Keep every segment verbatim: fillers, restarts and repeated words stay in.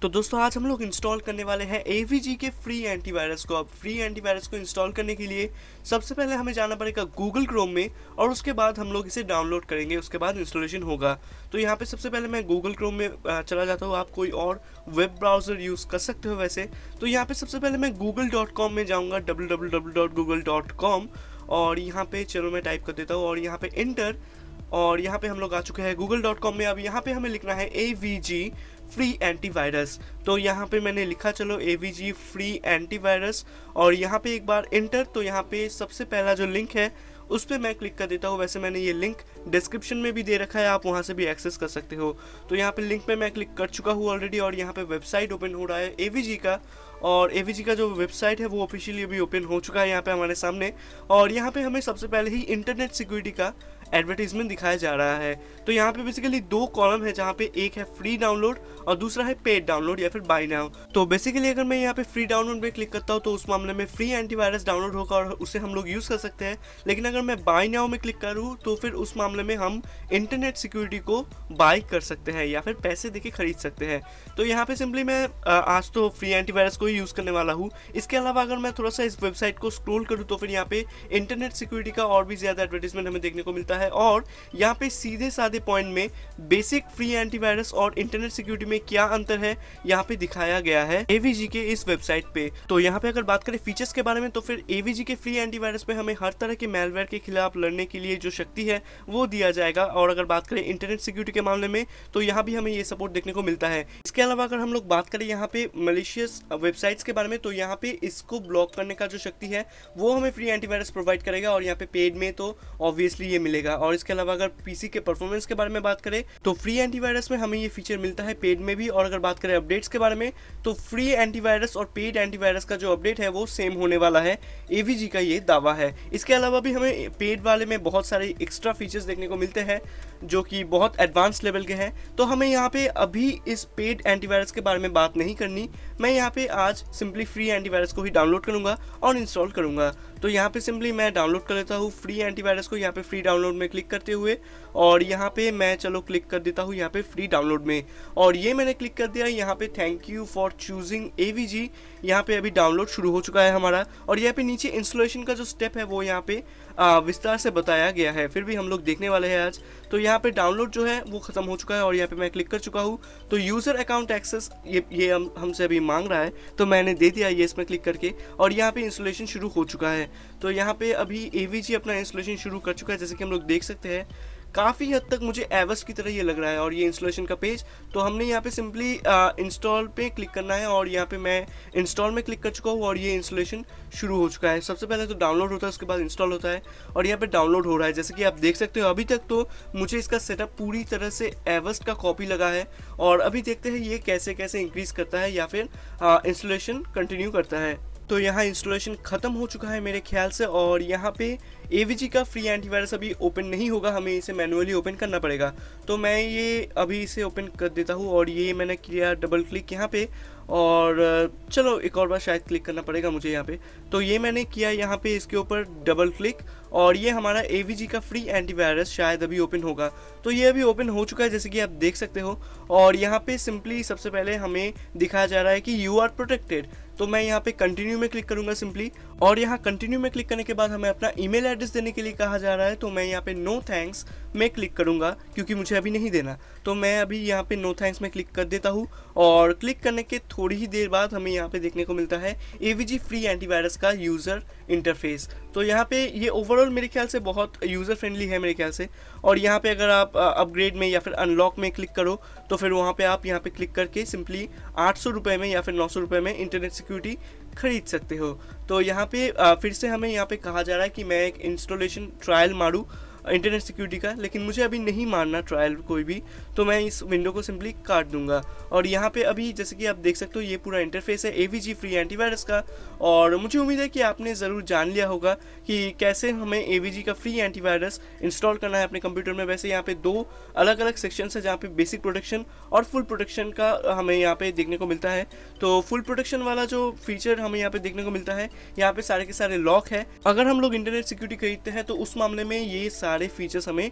तो दोस्तों आज हम लोग इंस्टॉल करने वाले हैं एवीजी के फ्री एंटीवायरस को। अब फ्री एंटीवायरस को इंस्टॉल करने के लिए सबसे पहले हमें जाना पड़ेगा गूगल क्रोम में और उसके बाद हम लोग इसे डाउनलोड करेंगे, उसके बाद इंस्टॉलेशन होगा। तो यहाँ पे सबसे पहले मैं गूगल क्रोम में चला जाता हूँ। आप कोई और वेब ब्राउज़र यूज़ कर सकते हो वैसे। तो यहाँ पे सबसे पहले मैं गूगल डॉट कॉम में जाऊँगा, W W W dot Google dot com, और यहाँ पे चलो मैं टाइप कर देता हूँ और यहाँ पे इंटर, और यहाँ पे हम लोग आ चुके हैं गूगल डॉट कॉम में। अब यहाँ पे हमें लिखना है A V G free antivirus. तो यहाँ पे मैंने लिखा चलो A V G free antivirus, और यहाँ पे एक बार इंटर। तो यहाँ पे सबसे पहला जो लिंक है उस पर मैं क्लिक कर देता हूँ। वैसे मैंने ये लिंक डिस्क्रिप्शन में भी दे रखा है, आप वहाँ से भी एक्सेस कर सकते हो। तो यहाँ पे लिंक पे मैं क्लिक कर चुका हूँ ऑलरेडी, और यहाँ पे वेबसाइट ओपन हो रहा है ए वी जी का, और ए वी जी का जो वेबसाइट है वो ऑफिशियली अभी ओपन हो चुका है यहाँ पे हमारे सामने। और यहाँ पे हमें सबसे पहले ही इंटरनेट सिक्योरिटी का एडवर्टीजमेंट दिखाया जा रहा है। तो यहाँ पे बेसिकली दो कॉलम है, जहाँ पे एक है फ्री डाउनलोड और दूसरा है पेड डाउनलोड या फिर बाय नाउ। तो बेसिकली अगर मैं यहाँ पे फ्री डाउनलोड पे क्लिक करता हूँ तो उस मामले में फ्री एंटीवायरस डाउनलोड होगा और उसे हम लोग यूज़ कर सकते हैं। लेकिन अगर मैं बाय नाउ में क्लिक करूँ तो फिर उस मामले में हम इंटरनेट सिक्योरिटी को बाय कर सकते हैं या फिर पैसे देके खरीद सकते हैं। तो यहाँ पे सिंपली मैं आज तो फ्री एंटीवायरस को ही यूज़ करने वाला हूँ। इसके अलावा अगर मैं थोड़ा सा इस वेबसाइट को स्क्रॉल करूँ तो फिर यहाँ पे इंटरनेट सिक्योरिटी का और भी ज़्यादा एडवर्टीजमेंट हमें देखने को मिलता है, और यहाँ पे सीधे साधे पॉइंट में बेसिक फ्री एंटीवायरस और इंटरनेट सिक्योरिटी में क्या अंतर है यहाँ पे दिखाया गया है ए वी जी के इस वेबसाइट पे। तो यहाँ पे अगर बात करें फीचर्स के बारे में तो फिर ए वी जी के फ्री एंटीवायरस में हमें हर तरह के मैलवेयर के खिलाफ लड़ने के लिए जो शक्ति है वो दिया जाएगा। और अगर बात करें इंटरनेट सिक्योरिटी के मामले में तो यहाँ भी हमें ये सपोर्ट देखने को मिलता है। इसके अलावा अगर हम लोग बात करें यहाँ पे मलिशियस वेबसाइट्स के बारे में तो यहाँ पे इसको ब्लॉक करने का जो शक्ति है वो हमें फ्री एंटीवायरस प्रोवाइड करेगा, और यहाँ पे पेड में तो ऑब्वियसली ये मिलेगा। और इसके अलावा अगर पीसी के परफॉर्मेंस के बारे में बात करें तो फ्री एंटीवायरस में हमें ये फीचर मिलता है पेड में भी। और अगर बात करें अपडेट्स के बारे में तो फ्री एंटीवायरस और पेड एंटीवायरस का जो अपडेट है वो सेम होने वाला है, ए वी जी का ये दावा है। इसके अलावा भी हमें पेड वाले में बहुत सारे एक्स्ट्रा फीचर्स देखने को मिलते हैं जो कि बहुत एडवांस लेवल के हैं। तो हमें यहाँ पे अभी इस पेड एंटीवायरस के बारे में बात नहीं करनी, मैं यहाँ पे आज सिंपली फ्री एंटीवायरस को ही डाउनलोड करूँगा और इंस्टॉल करूँगा। तो यहाँ पे सिंपली मैं डाउनलोड कर लेता हूँ फ्री एंटीवायरस को, यहाँ पे फ्री डाउनलोड में क्लिक करते हुए, और यहाँ पे मैं चलो क्लिक कर देता हूँ यहाँ पे फ्री डाउनलोड में, और ये मैंने क्लिक कर दिया। यहाँ पे thank you for choosing A V G, यहाँ पे अभी डाउनलोड शुरू हो चुका है हमारा। और यहाँ पे नीचे इंस्टॉलेशन का जो स्टेप है वो यहाँ पे आ, विस्तार से बताया गया है, फिर भी हम लोग देखने वाले हैं आज। तो यहाँ पे डाउनलोड जो है वो खत्म हो चुका है और यहाँ पे मैं क्लिक कर चुका हूँ। तो यूज़र अकाउंट एक्सेस ये ये हम हमसे अभी मांग रहा है, तो मैंने दे दिया ये इसमें क्लिक करके, और यहाँ पे इंस्टॉलेशन शुरू हो चुका है। तो यहाँ पे अभी ए वी जी अपना इंस्टॉलेशन शुरू कर चुका है, जैसे कि हम लोग देख सकते हैं। काफ़ी हद तक मुझे एवस की तरह ये लग रहा है। और ये इंस्टॉलेशन का पेज, तो हमने यहाँ पे सिंपली इंस्टॉल पे क्लिक करना है, और यहाँ पे मैं इंस्टॉल में क्लिक कर चुका हूँ और ये इंस्टॉलेशन शुरू हो चुका है। सबसे पहले तो डाउनलोड होता है, उसके बाद इंस्टॉल होता है, और यहाँ पे डाउनलोड हो रहा है। जैसे कि आप देख सकते हो अभी तक तो मुझे इसका सेटअप पूरी तरह से एवस का कॉपी लगा है, और अभी देखते हैं ये कैसे कैसे इंक्रीज़ करता है या फिर इंस्टॉलेशन कंटिन्यू करता है। तो यहाँ इंस्टॉलेशन ख़त्म हो चुका है मेरे ख्याल से, और यहाँ पे ए वी जी का फ्री एंटीवायरस अभी ओपन नहीं होगा, हमें इसे मैनुअली ओपन करना पड़ेगा। तो मैं ये अभी इसे ओपन कर देता हूँ, और ये मैंने किया डबल क्लिक यहाँ पे, और चलो एक और बार शायद क्लिक करना पड़ेगा मुझे यहाँ पे। तो ये मैंने किया यहाँ पे इसके ऊपर डबल क्लिक, और ये हमारा ए वी जी का फ्री एंटीवायरस शायद अभी ओपन होगा। तो ये अभी ओपन हो चुका है जैसे कि आप देख सकते हो, और यहाँ पे सिंपली सबसे पहले हमें दिखाया जा रहा है कि यू आर प्रोटेक्टेड। तो मैं यहाँ पे कंटिन्यू में क्लिक करूँगा सिंपली, और यहाँ कंटिन्यू में क्लिक करने के बाद हमें अपना ईमेल एड्रेस देने के लिए कहा जा रहा है। तो मैं यहाँ पे नो थैंक्स में क्लिक करूँगा क्योंकि मुझे अभी नहीं देना। तो मैं अभी यहाँ पे नो थैंक्स में क्लिक कर देता हूँ, और क्लिक करने के थोड़ी ही देर बाद हमें यहाँ पे देखने को मिलता है A V G free antivirus का यूज़र इंटरफेस। तो यहाँ पे ये ओवरऑल मेरे ख्याल से बहुत यूज़र फ्रेंडली है मेरे ख्याल से। और यहाँ पे अगर आप अपग्रेड में या फिर अनलॉक में क्लिक करो तो फिर वहाँ पे आप यहाँ पे क्लिक करके सिंपली आठ सौ रुपये में या फिर नौ सौ रुपये में इंटरनेट सिक्योरिटी खरीद सकते हो। तो यहाँ पे फिर से हमें यहाँ पे कहा जा रहा है कि मैं एक इंस्टॉलेशन ट्रायल मारूँ इंटरनेट सिक्योरिटी का, लेकिन मुझे अभी नहीं मानना ट्रायल कोई भी, तो मैं इस विंडो को सिंपली काट दूंगा। और यहाँ पे अभी जैसे कि आप देख सकते हो ये पूरा इंटरफेस है A V G free antivirus का, और मुझे उम्मीद है कि आपने ज़रूर जान लिया होगा कि कैसे हमें ए वी जी का फ्री एंटीवायरस इंस्टॉल करना है अपने कंप्यूटर में। वैसे यहाँ पे दो अलग अलग सेक्शन है जहाँ पे बेसिक प्रोटेक्शन और फुल प्रोटेक्शन का हमें यहाँ पे देखने को मिलता है। तो फुल प्रोटेक्शन वाला जो फीचर हमें यहाँ पे देखने को मिलता है, यहाँ पे सारे के सारे लॉक है। अगर हम लोग इंटरनेट सिक्योरिटी खरीदते हैं तो उस मामले में ये सारे फीचर्स हमें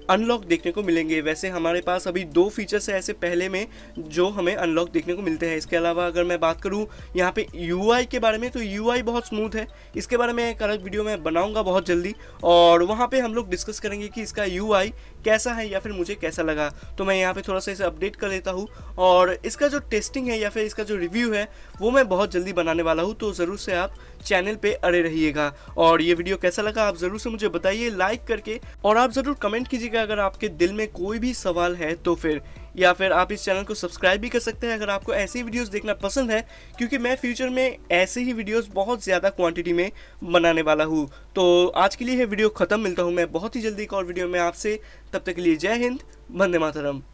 अनलॉक देखने को मिलेंगे। वैसे हमारे पास अभी दो फीचर्स है ऐसे पहले में जो हमें अनलॉक देखने को मिलते हैं। इसके अलावा अगर मैं बात करूं यहाँ पे यूआई के बारे में, तो यूआई बहुत स्मूथ है। इसके बारे में एक अलग वीडियो मैं बनाऊंगा बहुत जल्दी, और वहाँ पे हम लोग डिस्कस करेंगे कि इसका यूआई कैसा है या फिर मुझे कैसा लगा। तो मैं यहाँ पे थोड़ा सा इसे अपडेट कर लेता हूँ, और इसका जो टेस्टिंग है या फिर इसका जो रिव्यू है वो मैं बहुत जल्दी बनाने वाला हूँ। तो ज़रूर से आप चैनल पे अड़े रहिएगा। और ये वीडियो कैसा लगा आप ज़रूर से मुझे बताइए लाइक करके, और आप ज़रूर कमेंट कीजिएगा अगर आपके दिल में कोई भी सवाल है तो फिर, या फिर आप इस चैनल को सब्सक्राइब भी कर सकते हैं अगर आपको ऐसी वीडियोस देखना पसंद है, क्योंकि मैं फ्यूचर में ऐसे ही वीडियोस बहुत ज़्यादा क्वांटिटी में बनाने वाला हूँ। तो आज के लिए ये वीडियो ख़त्म, मिलता हूँ मैं बहुत ही जल्दी एक और वीडियो में आपसे। तब तक के लिए जय हिंद, वंदे मातरम।